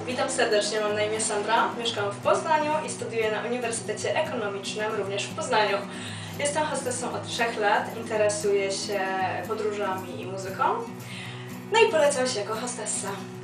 Witam serdecznie, mam na imię Sandra, mieszkam w Poznaniu i studiuję na Uniwersytecie Ekonomicznym, również w Poznaniu. Jestem hostessą od 3 lat, interesuję się podróżami i muzyką, no i polecam się jako hostessa.